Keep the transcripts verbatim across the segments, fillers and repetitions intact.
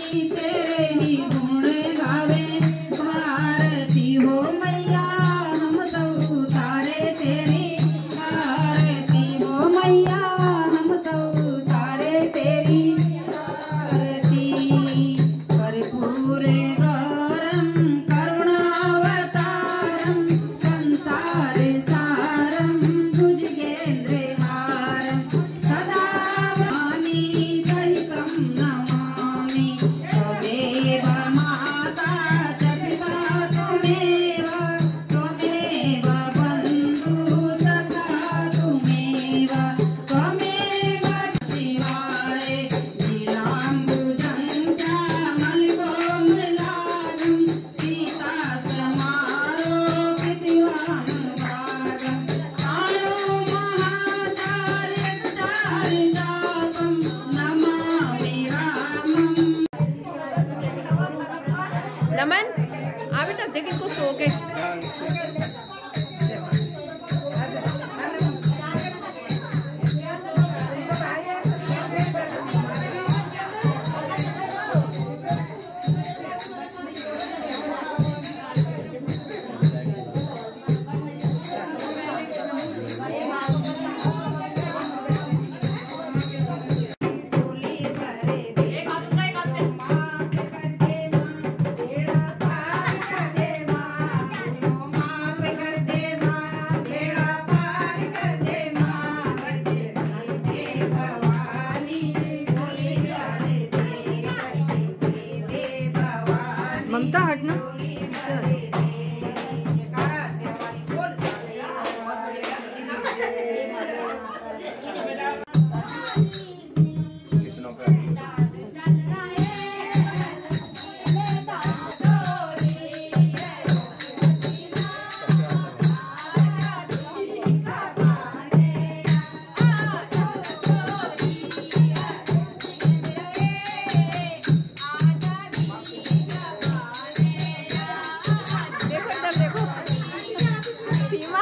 तेरे ही गुण गावे भारती हो मैया हम सब उतारे तेरी भारती हो मैया हम सब उतारे तेरी भारती कर्पूर गौरम करुणावतारम संसार सारम भुजगेंद्र हारम सदा वाणी सहितं नमामि त्वमेव माता च पिता त्वमेव त्वमेव बन्धु सखा त्वमेव त्वमेव शिवाय नीलाम्बुजं श्यामलकोमलांगं सीता समारोपितवान् भागं तारो महाचार्यचार्य जापं नमामि रामम्। नमन आ बेटा देख इनको सो के ममता हटना देखो इधर देखो सीमा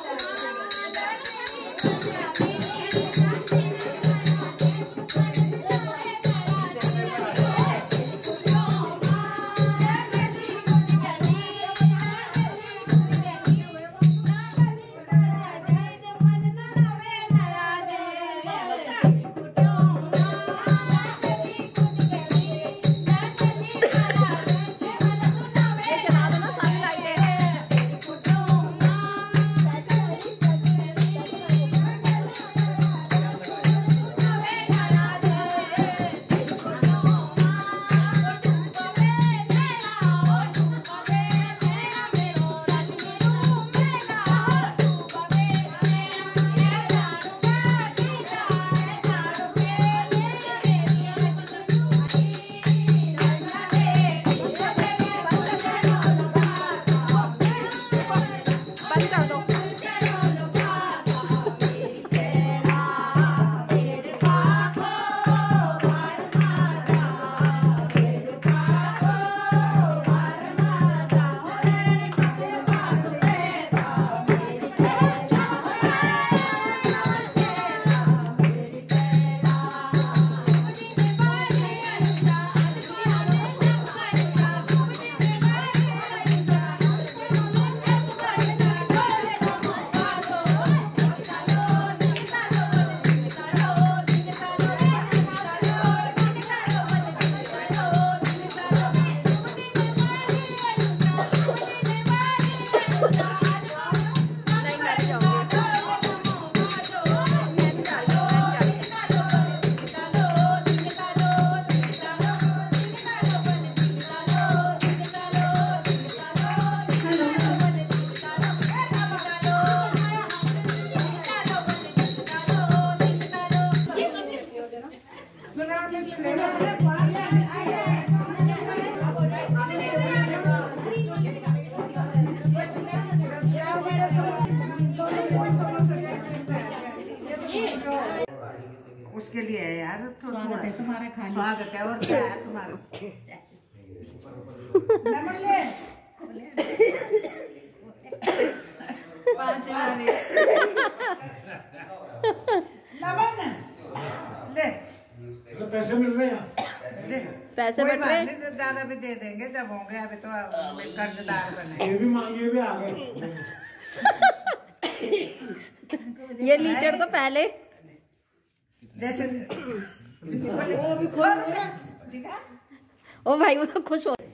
ये चला दो ना सारी लाइटें बंद कर दो। नहीं मैं भी जाऊंगी। मैं भी डाल दूँ, मैं भी डाल दूँ। उसके लिए है यार, स्वागत है तुम्हारा खाने। स्वागत है और क्या है तुम्हारा। नमन ले पाँच हजार नमन ले पैसे मिल रहे हैं। ले पैसे कोई बट बात रहे नहीं, तो ज्यादा भी दे देंगे जब होंगे। अभी तो कर्जदार बने। ये भी मा- ये भी आ गए। ये लीचड़ तो पहले जैसे वो भी खोल रहा है। ओ भाई वो तो खुश हो